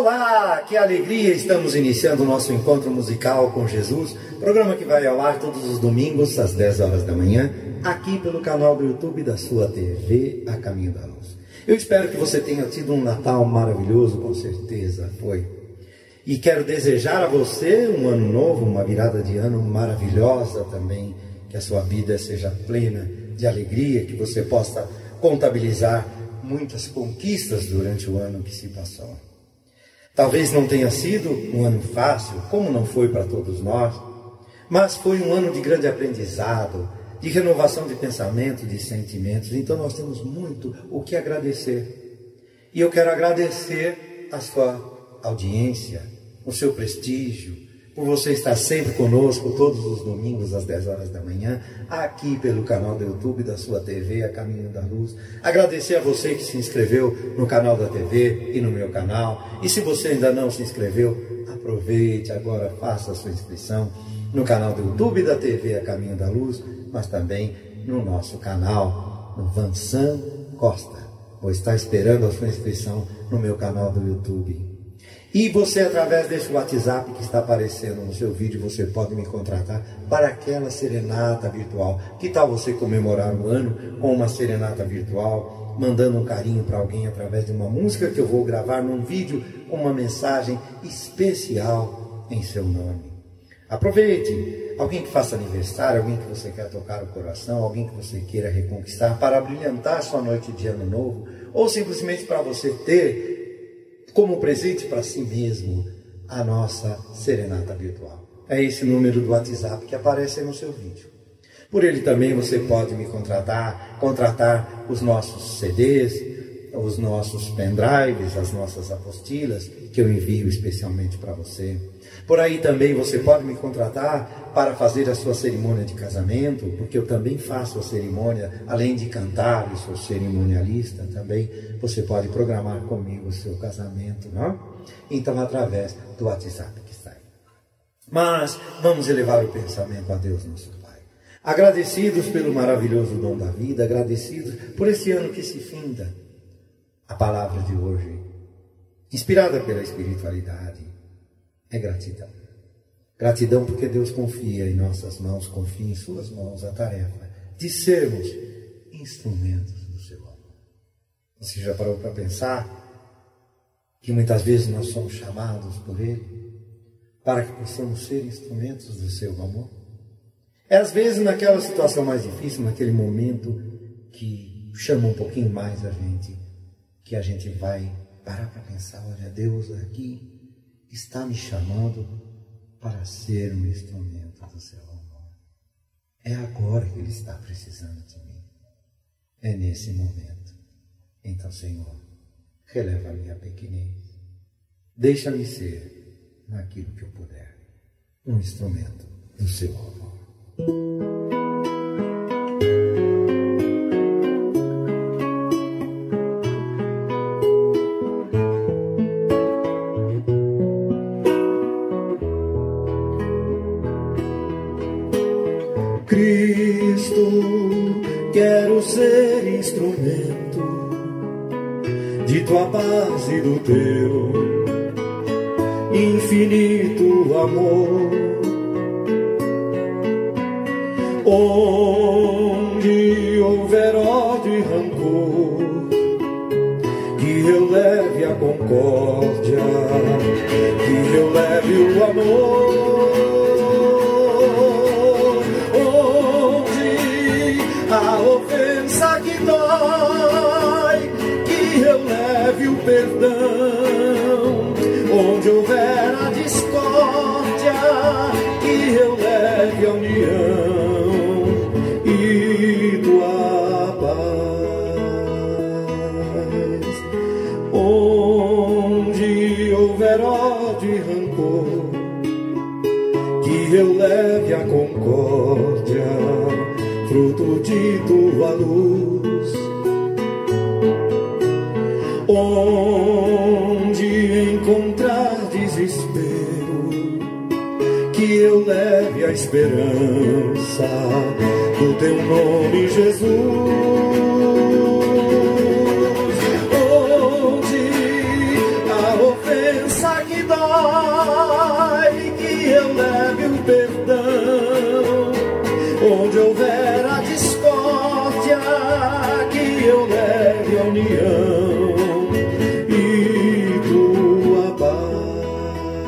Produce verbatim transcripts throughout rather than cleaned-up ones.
Olá, que alegria! Estamos iniciando o nosso encontro musical com Jesus, programa que vai ao ar todos os domingos às dez horas da manhã, aqui pelo canal do YouTube da sua T V, A Caminho da Luz. Eu espero que você tenha tido um Natal maravilhoso, com certeza foi. E quero desejar a você um ano novo, uma virada de ano maravilhosa também, que a sua vida seja plena de alegria, que você possa contabilizar muitas conquistas durante o ano que se passou. Talvez não tenha sido um ano fácil, como não foi para todos nós, mas foi um ano de grande aprendizado, de renovação de pensamento, de sentimentos. Então nós temos muito o que agradecer. E eu quero agradecer a sua audiência, o seu prestígio, por você estar sempre conosco todos os domingos às dez horas da manhã, aqui pelo canal do YouTube da sua T V, A Caminho da Luz. Agradecer a você que se inscreveu no canal da T V e no meu canal. E se você ainda não se inscreveu, aproveite agora, faça a sua inscrição no canal do YouTube da T V, A Caminho da Luz, mas também no nosso canal, no Vansan Costa. Vou estar esperando a sua inscrição no meu canal do YouTube. E você, através desse WhatsApp que está aparecendo no seu vídeo, você pode me contratar para aquela serenata virtual. Que tal você comemorar o ano com uma serenata virtual, mandando um carinho para alguém através de uma música que eu vou gravar num vídeo com uma mensagem especial em seu nome? Aproveite! Alguém que faça aniversário, alguém que você quer tocar o coração, alguém que você queira reconquistar para brilhantar sua noite de ano novo, ou simplesmente para você ter como presente para si mesmo a nossa serenata virtual. É esse número do WhatsApp que aparece aí no seu vídeo. Por ele também você pode me contratar, contratar os nossos C Ds, os nossos pendrives, as nossas apostilas, que eu envio especialmente para você. Por aí também você pode me contratar para fazer a sua cerimônia de casamento, porque eu também faço a cerimônia, além de cantar, eu sou cerimonialista também, você pode programar comigo o seu casamento, não? Então, através do WhatsApp que está aí. Mas vamos elevar o pensamento a Deus, nosso Pai. Agradecidos pelo maravilhoso dom da vida, agradecidos por esse ano que se finda. A palavra de hoje, inspirada pela espiritualidade, é gratidão. Gratidão porque Deus confia em nossas mãos, confia em suas mãos a tarefa de sermos instrumentos do seu amor. Você já parou para pensar que muitas vezes nós somos chamados por Ele para que possamos ser instrumentos do seu amor? É às vezes naquela situação mais difícil, naquele momento que chama um pouquinho mais a gente, que a gente vai parar para pensar, olha, Deus aqui está me chamando para ser um instrumento do seu amor. É agora que Ele está precisando de mim. É nesse momento. Então, Senhor, releva a minha pequenez. Deixa-me ser, naquilo que eu puder, um instrumento do seu amor. Cristo, quero ser instrumento de tua paz e do teu infinito amor. Onde houver ódio e rancor, que eu leve a concórdia, que eu leve o amor. A ofensa que dói, que eu leve o perdão. Onde houver a discórdia, que eu leve a união e tua paz. Onde houver ódio e rancor, que eu leve a concórdia, fruto de tua luz. Onde encontrar desespero, que eu leve a esperança do teu nome, Jesus. Onde a ofensa ofensa que dói, que eu leve o perdão. Onde houver a discórdia, que eu leve a união e tua paz.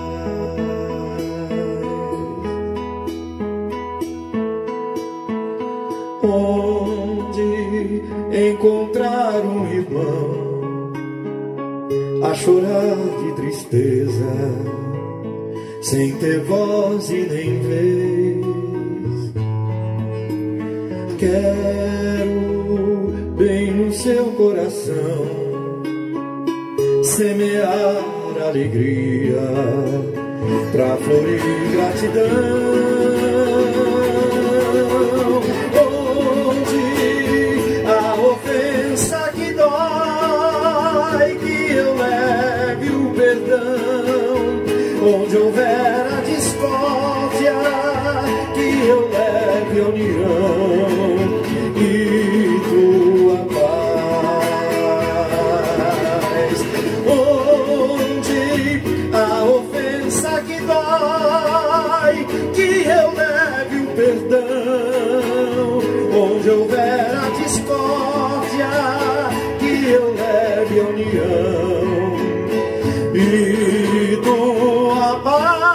Onde encontrar um irmão a chorar de tristeza, sem ter voz e nem vez, quero bem no seu coração semear alegria pra florir gratidão. Onde a ofensa que dói, que eu leve o perdão. Onde houver a discórdia, que eu leve a união e tua paz. Onde a ofensa que dói, que eu leve o perdão. Onde houver a discórdia, que eu leve a união e tua paz.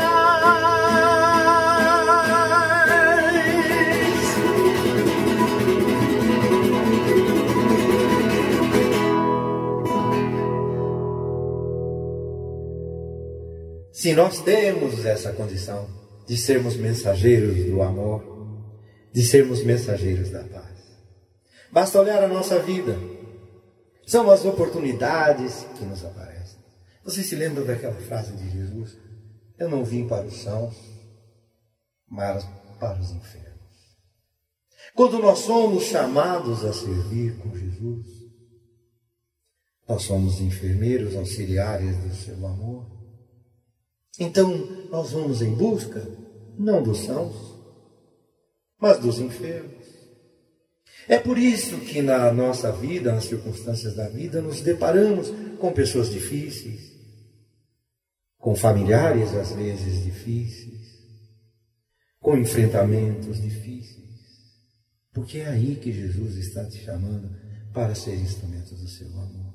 Se nós temos essa condição de sermos mensageiros do amor, de sermos mensageiros da paz, basta olhar a nossa vida. São as oportunidades que nos aparecem. Você se lembra daquela frase de Jesus? Eu não vim para os sãos, mas para os enfermos. Quando nós somos chamados a servir com Jesus, nós somos enfermeiros, auxiliares do seu amor. Então, nós vamos em busca, não dos sãos, mas dos enfermos. É por isso que na nossa vida, nas circunstâncias da vida, nos deparamos com pessoas difíceis, com familiares às vezes difíceis, com enfrentamentos difíceis. Porque é aí que Jesus está te chamando para ser instrumento do seu amor,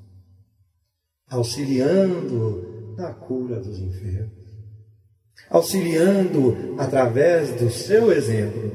auxiliando na cura dos enfermos, auxiliando através do seu exemplo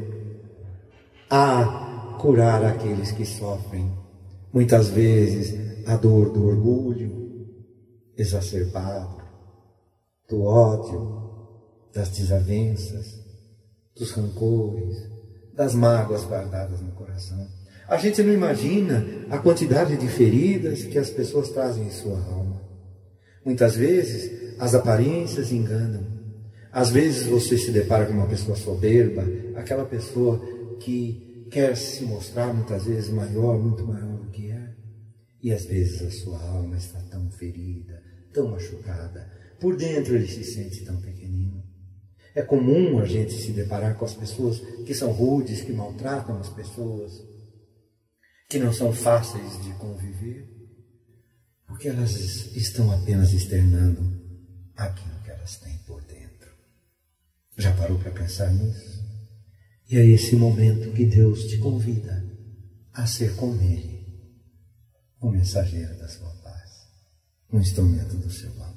a curar aqueles que sofrem, muitas vezes, a dor do orgulho exacerbado, do ódio, das desavenças, dos rancores, das mágoas guardadas no coração. A gente não imagina a quantidade de feridas que as pessoas trazem em sua alma. Muitas vezes, as aparências enganam. Às vezes você se depara com uma pessoa soberba, aquela pessoa que quer se mostrar muitas vezes maior, muito maior do que é. E às vezes a sua alma está tão ferida, tão machucada. Por dentro ele se sente tão pequenino. É comum a gente se deparar com as pessoas que são rudes, que maltratam as pessoas, que não são fáceis de conviver, porque elas estão apenas externando aquilo que elas têm por dentro. Já parou para pensar nisso? E é esse momento que Deus te convida a ser com Ele o mensageiro da sua paz, um instrumento do seu amor.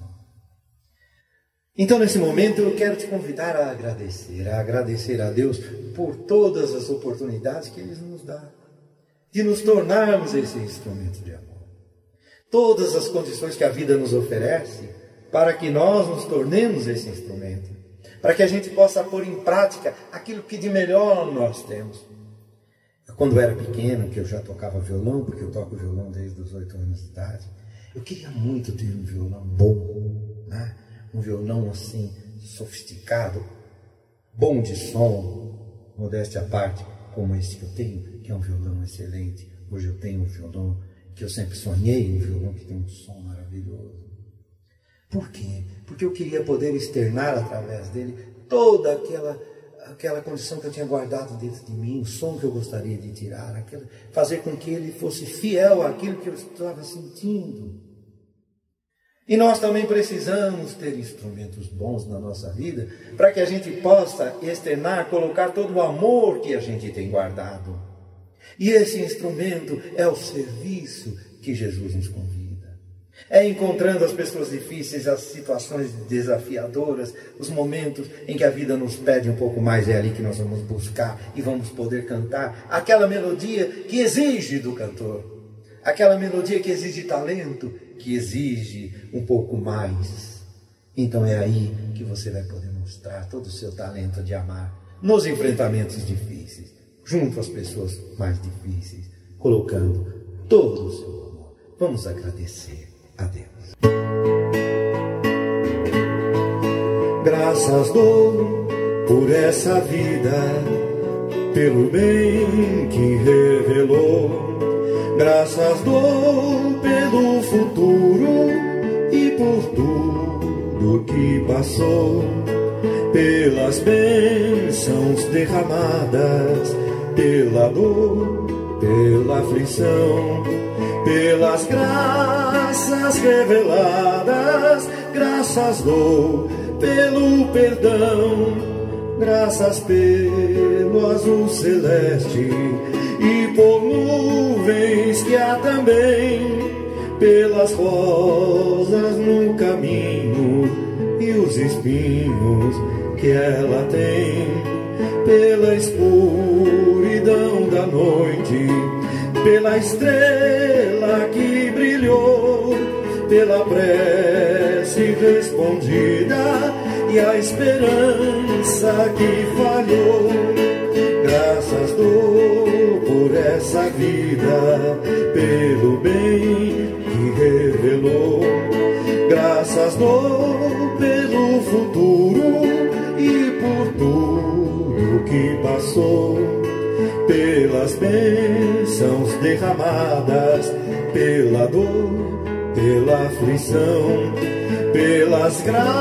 Então, nesse momento, eu quero te convidar a agradecer, a agradecer a Deus por todas as oportunidades que Ele nos dá, de nos tornarmos esse instrumento de amor. Todas as condições que a vida nos oferece para que nós nos tornemos esse instrumento, para que a gente possa pôr em prática aquilo que de melhor nós temos. Quando eu era pequeno, que eu já tocava violão, porque eu toco violão desde os oito anos de idade, eu queria muito ter um violão bom, né? Um violão assim, sofisticado, bom de som, modéstia à parte, como esse que eu tenho, que é um violão excelente. Hoje eu tenho um violão que eu sempre sonhei, um violão que tem um som maravilhoso. Por quê? Porque eu queria poder externar através dele toda aquela, aquela condição que eu tinha guardado dentro de mim, o som que eu gostaria de tirar, aquela, fazer com que ele fosse fiel àquilo que eu estava sentindo. E nós também precisamos ter instrumentos bons na nossa vida para que a gente possa externar, colocar todo o amor que a gente tem guardado. E esse instrumento é o serviço que Jesus nos convida. É encontrando as pessoas difíceis, as situações desafiadoras, os momentos em que a vida nos pede um pouco mais, é ali que nós vamos buscar e vamos poder cantar aquela melodia que exige do cantor. Aquela melodia que exige talento, que exige um pouco mais. Então é aí que você vai poder mostrar todo o seu talento de amar nos enfrentamentos difíceis, junto às pessoas mais difíceis, colocando todo o seu amor. Vamos agradecer a Deus. Graças dou por essa vida, pelo bem que revelou. Graças dou pelo futuro e por tudo que passou, pelas bênçãos derramadas, pela dor, pela aflição, pelas graças reveladas. Graças dou pelo perdão, graças pelo azul celeste e por nuvens que há também, pelas rosas no caminho e os espinhos que ela tem, pela escuridão da noite, pela estrela que brilhou, pela prece respondida e a esperança que falhou. Graças dou por essa vida, pelo bem que revelou. Graças dou pelo futuro e por tudo que passou, pelas bênçãos derramadas, pela dor, pela aflição, pelas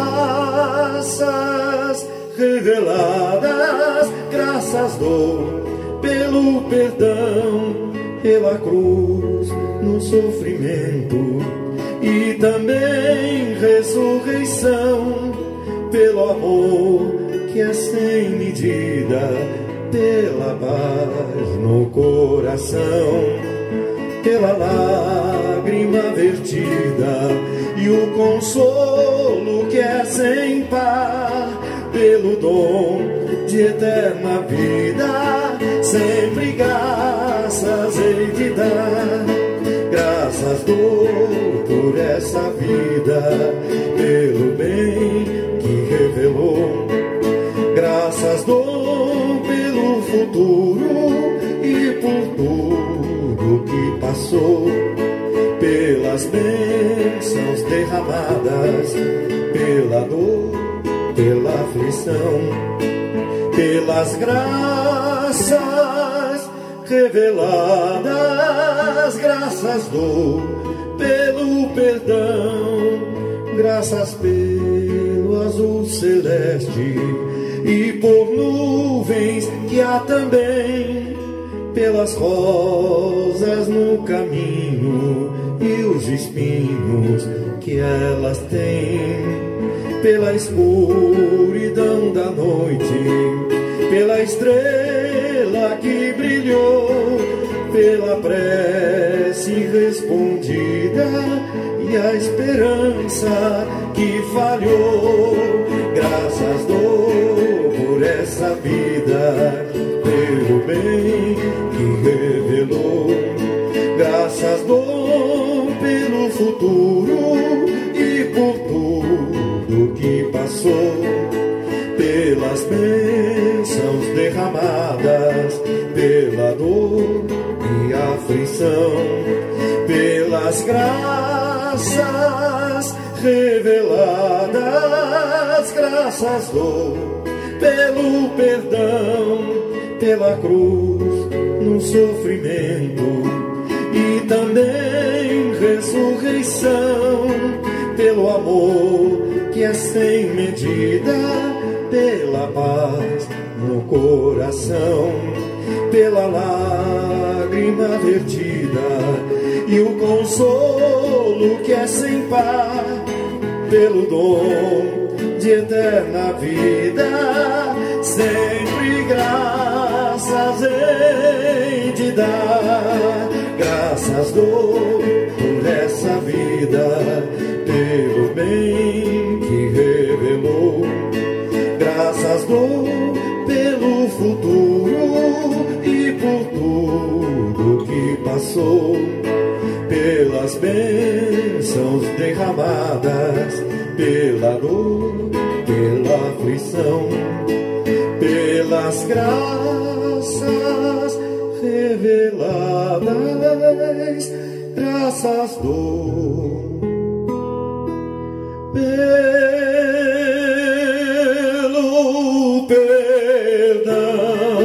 graças reveladas. Graças dou pelo perdão, pela cruz no sofrimento e também ressurreição, pelo amor que é sem medida, pela paz no coração, pela lágrima vertida e o consolo que é sem par, pelo dom de eterna vida, sempre graças hei de dar. Graças dou por essa vida, pelo bem que revelou. Graças dou pelo futuro e por tudo que passou, pelas bênçãos derramadas, pela dor, pela aflição, pelas graças reveladas. Graças dou pelo perdão, graças pelo azul celeste e por nuvens que há também, pelas rosas no caminho e os espinhos que elas têm, pela escuridão da noite, pela estrela que brilhou, pela prece respondida e a esperança que falhou. Graças dou por essa vida, pelo bem que revelou. Graças dou pelo futuro e por tudo que passou, pelas bênçãos derramadas, pela dor e aflição, pelas graças reveladas. Graças dou pelo perdão, pela cruz no sofrimento e também ressurreição, pelo amor que é sem medida, pela paz no coração, pela lágrima vertida e o consolo que é sem par, pelo dom de eterna vida, sempre graças hei de dar. Graças dou por essa vida, pelo bem que revelou. Graças dou pelo futuro e por tudo que passou, pelas bênçãos derramadas, pela dor, pela aflição, pelas graças reveladas. Graças dou pelo perdão.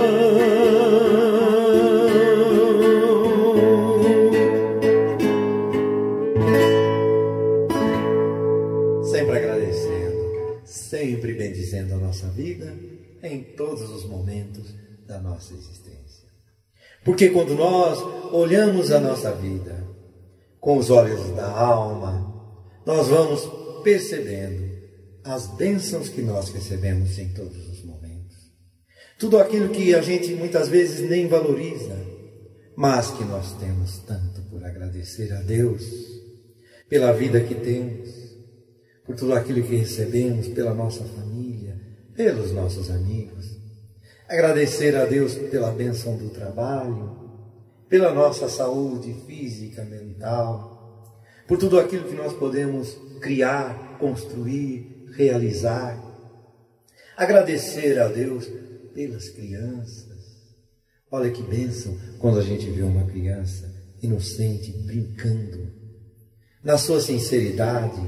Sempre agradecendo, sempre bendizendo a nossa vida em todos os momentos da nossa existência. Porque quando nós olhamos a nossa vida com os olhos da alma, nós vamos percebendo as bênçãos que nós recebemos em todos os momentos. Tudo aquilo que a gente muitas vezes nem valoriza, mas que nós temos tanto por agradecer a Deus, pela vida que temos, por tudo aquilo que recebemos, pela nossa família, pelos nossos amigos. Agradecer a Deus pela bênção do trabalho, pela nossa saúde física, mental, por tudo aquilo que nós podemos criar, construir, realizar. Agradecer a Deus pelas crianças. Olha que bênção quando a gente vê uma criança inocente, brincando, na sua sinceridade,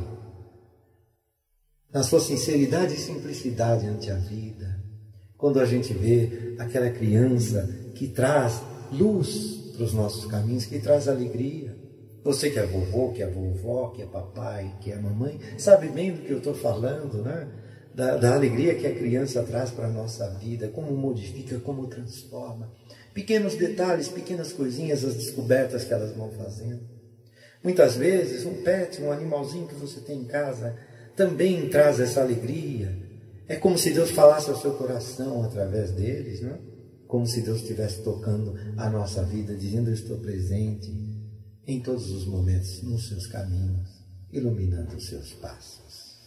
na sua sinceridade e simplicidade ante a vida. Quando a gente vê aquela criança que traz luz para os nossos caminhos, que traz alegria. Você que é vovô, que é vovó, que é papai, que é mamãe, sabe bem do que eu estou falando, né? Da, da alegria que a criança traz para a nossa vida, como modifica, como transforma. Pequenos detalhes, pequenas coisinhas, as descobertas que elas vão fazendo. Muitas vezes um pet, um animalzinho que você tem em casa, também traz essa alegria. É como se Deus falasse ao seu coração através deles, não é? Como se Deus estivesse tocando a nossa vida, dizendo: eu estou presente em todos os momentos, nos seus caminhos, iluminando os seus passos.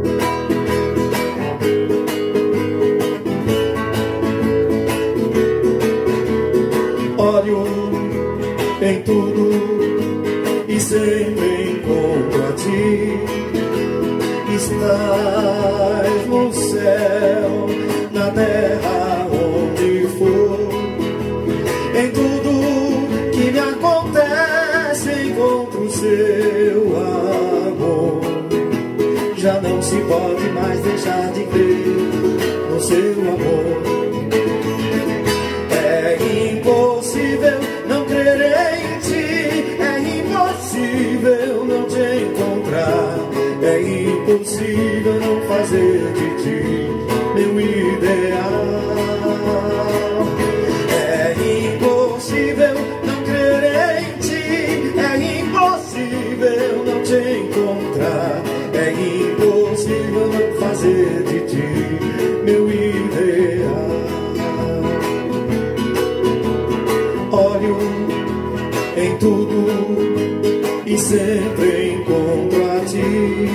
Olho em tudo e sempre encontro a ti. Estás no céu, na terra, onde for. Em tudo que me acontece encontro o seu amor. Já não se pode mais deixar de crer no seu amor. É impossível não crer em ti, é impossível não te encontrar. É impossível não fazer de ti meu ideal. É impossível não crer em ti, é impossível não te encontrar. É impossível não fazer de ti meu ideal. Olho em tudo e sempre encontro a ti.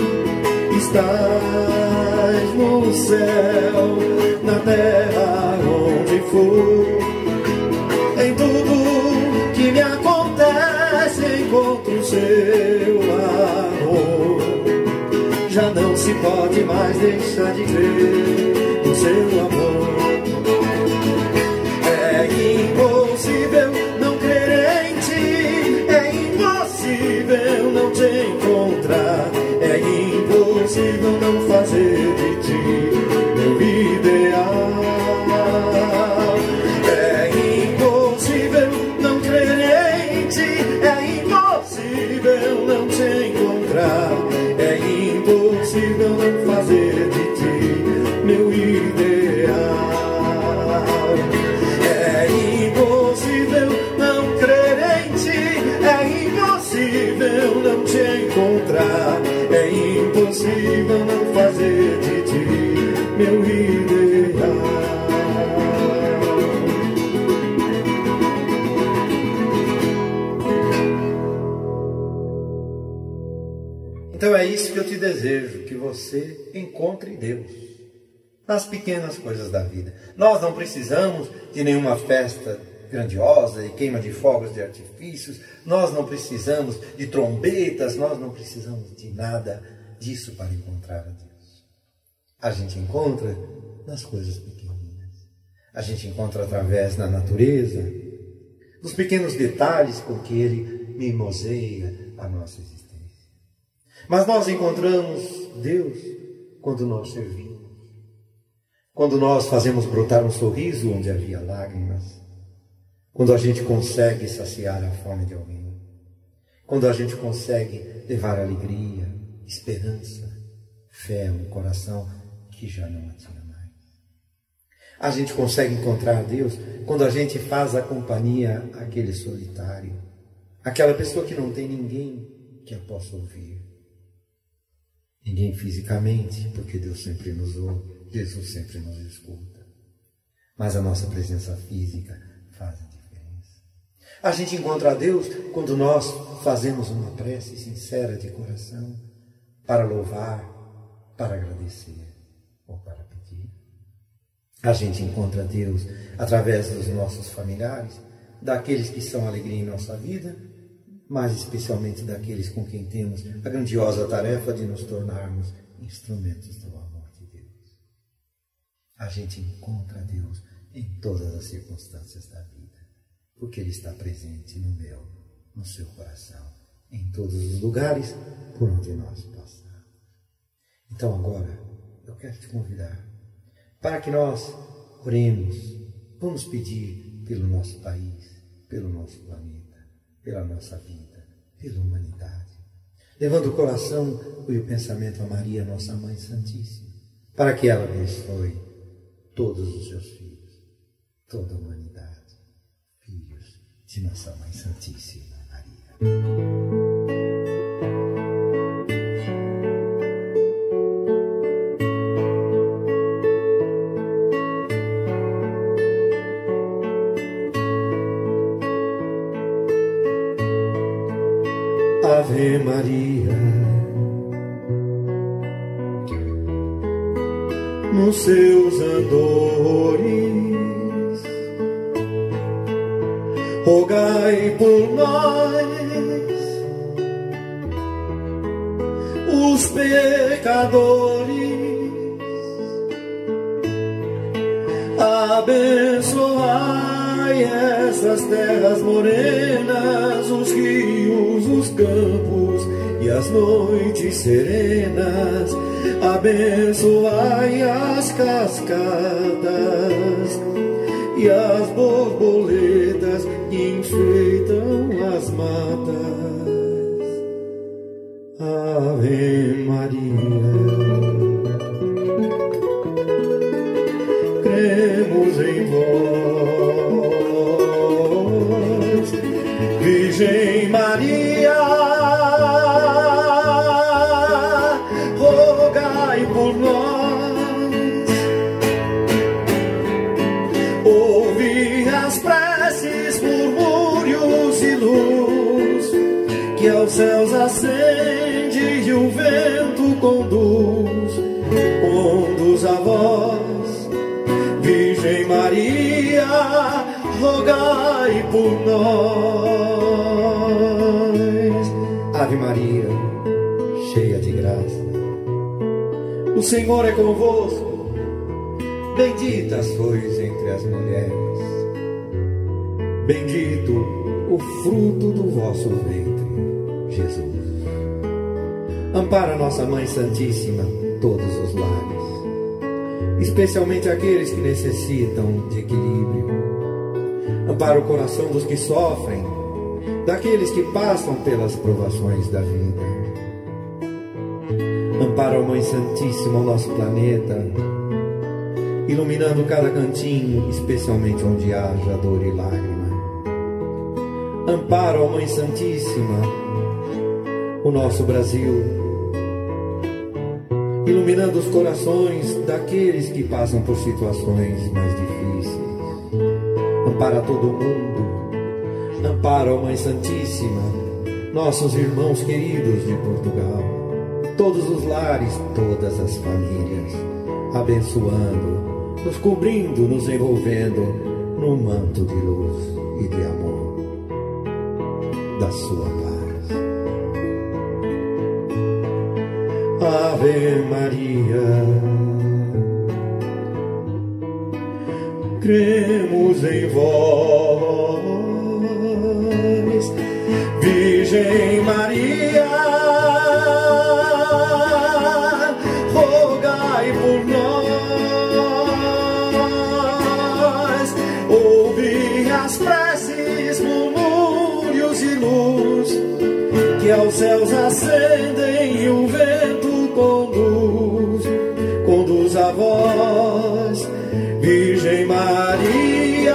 Estás no céu, na terra, onde for. Em tudo que me acontece encontro o seu amor. Já não se pode mais deixar de crer no seu amor. É impossível não crer em ti, é impossível não te encontrar. É impossível não fazer de ti meu ideal. É impossível não crer em ti, é impossível não te encontrar. É impossível não fazer de ti meu ideal. É impossível não crer em ti, é impossível não te encontrar. É impossível impossível não fazer de ti meu ideal. Então é isso que eu te desejo, que você encontre Deus nas pequenas coisas da vida. Nós não precisamos de nenhuma festa grandiosa e queima de fogos de artifícios, nós não precisamos de trombetas, nós não precisamos de nada disso para encontrar a Deus. A gente encontra nas coisas pequeninas, a gente encontra através da natureza, dos pequenos detalhes com que Ele mimoseia a nossa existência. Mas nós encontramos Deus quando nós servimos, quando nós fazemos brotar um sorriso onde havia lágrimas, quando a gente consegue saciar a fome de alguém, quando a gente consegue levar alegria, esperança, fé a um coração que já não atira mais. A gente consegue encontrar Deus quando a gente faz a companhia àquele solitário, aquela pessoa que não tem ninguém que a possa ouvir. Ninguém fisicamente, porque Deus sempre nos ouve, Jesus sempre nos escuta. Mas a nossa presença física faz a diferença. A gente encontra a Deus quando nós fazemos uma prece sincera de coração para louvar, para agradecer ou para pedir. A gente encontra Deus através dos nossos familiares, daqueles que são alegria em nossa vida, mas especialmente daqueles com quem temos a grandiosa tarefa de nos tornarmos instrumentos do amor de Deus. A gente encontra Deus em todas as circunstâncias da vida, porque Ele está presente no meu, no seu coração, em todos os lugares por onde nós passamos. Então agora, eu quero te convidar para que nós oremos, vamos pedir pelo nosso país, pelo nosso planeta, pela nossa vida, pela humanidade, levando o coração e o pensamento a Maria, nossa Mãe Santíssima, para que ela abençoe todos os seus filhos, toda a humanidade, filhos de nossa Mãe Santíssima Maria. Ave Maria, nos seus andores, rogai por nós, os pecadores, abençoai essas terras morenas, os rios, os campos e as noites serenas, abençoai as cascadas e as borboletas que enfeitam as matas. Ave Maria, cremos em vós, Virgem Maria, rogai por nós, ouvi as preces, murmúrios e luz, que aos céus acende e o vento conduz, conduz a vós, Virgem Maria, rogai por nós. Ave Maria, cheia de graça, o Senhor é convosco, bendita sois entre as mulheres, bendito o fruto do vosso ventre, Jesus. Ampara nossa Mãe Santíssima todos os lares, especialmente aqueles que necessitam de equilíbrio. Ampara o coração dos que sofrem, daqueles que passam pelas provações da vida. Ampara, ó Mãe Santíssima, o nosso planeta, iluminando cada cantinho, especialmente onde haja dor e lágrima. Ampara, ó Mãe Santíssima, o nosso Brasil, iluminando os corações daqueles que passam por situações mais difíceis. Ampara todo mundo, ampara, ó Mãe Santíssima, nossos irmãos queridos de Portugal, todos os lares, todas as famílias, abençoando, nos cobrindo, nos envolvendo num manto de luz e de amor, da sua paz. Ave Maria, cremos em vós, Virgem Maria, rogai por nós, ouvi as preces, murmúrios e luz, que aos céus ascendem e o vento conduz, conduz a vós, Virgem Maria,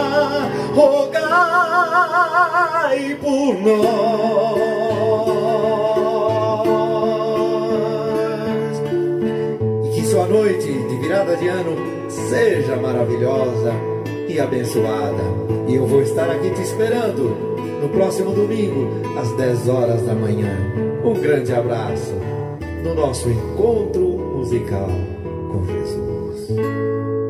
rogai por nós. E que sua noite de virada de ano seja maravilhosa e abençoada. E eu vou estar aqui te esperando no próximo domingo, às dez horas da manhã. Um grande abraço no nosso encontro musical com Jesus.